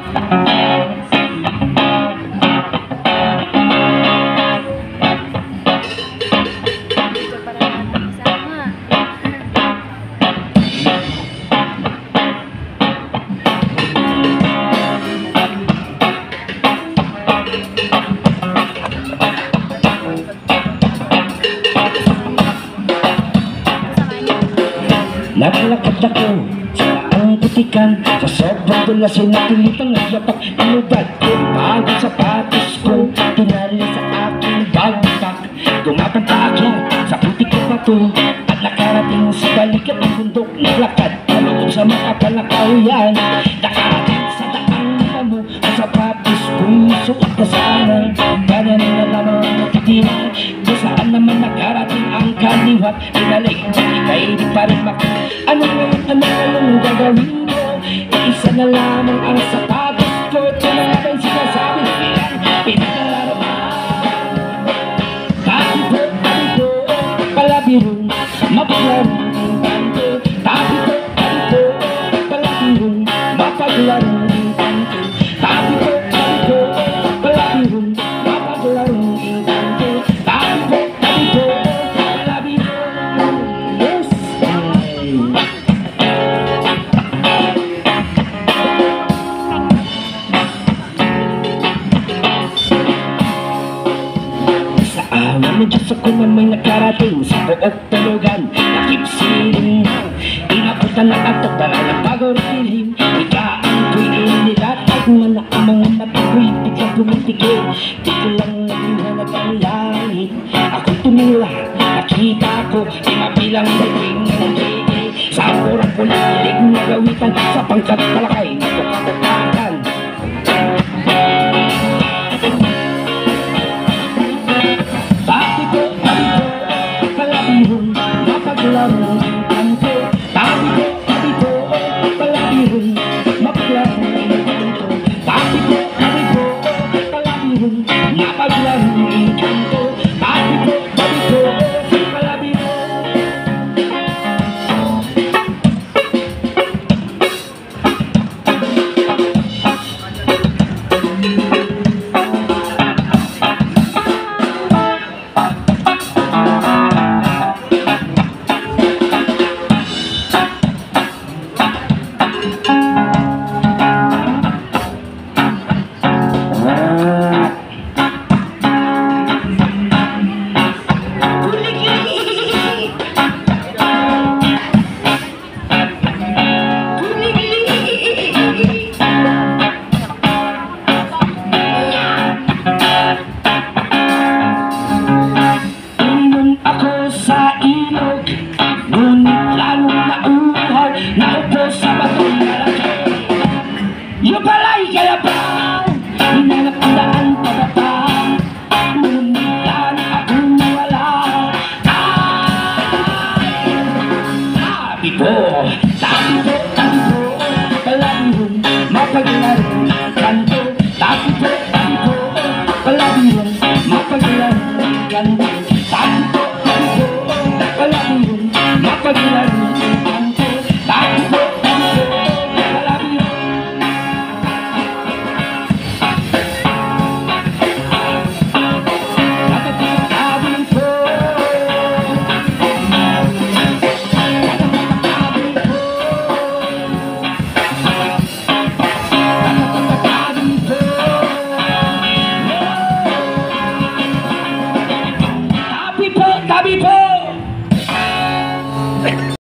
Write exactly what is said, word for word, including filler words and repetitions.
Naglakad ako sa ang putikan, sa sobrang tulasin na pilitang naglapak. Pinudad ko bago sapatos ko, tinali sa aking bagpak. Tumapang paakyat sa putik ko bato, at nakarating sa balikat ng bundok. Naglakad palukod sa mga palakawian, nakarating sa daang pamo. Ang sapatos ko'y suot na sana, ganyan na lamang natitina. Kung saan naman nakarating ang kaliwat, pinalik ika'y di pa rin mak. Ano ngayon, ano anong gagawin mo? Isa na lamang ang sapatos ko. Ito na nga ba'y sinasabi na pinaglalaro ka? Tapito, tapito, palabirong mapaglarong kanto. Tapito, tapito, palabirong mapaglarong kanto. Tapito, tapito, palabirong mapaglarong kanto. Tapito, tapito, palabirong. Yes! Awan ng Diyos ako na may nakarating sa buok tulugan, nakipsiling inabutan ng atok, talang ng pagoritilin. Ikaan ko'y inilatag na na ang mga mata ko'y biglang pumitigil. Di ko lang naghihanag ang langit, ako'y tumula, nakita ko di mabilang naging ng gigi. Sa kurang ko nakilig na gawitan, sa pangkat palakay na tukatotakan. Mapaglarong kanto, tapito, tapito, palabirong mapaglarong kanto. Tapito, tapito, palabirong mapaglarong kanto. Tapito, tapito, palabirong. Yung pala'y kalabaw, hinanap ang daan pababa, ngunit akong nawala. Sabi ko, sabi ko, sabi ko, palabirong mapaglarong kanto. Sabi ko, sabi ko, palabirong mapaglarong kanto. Sabi ko, sabi ko, palabirong mapaglarong kanto. Sabi ko, Tabi po!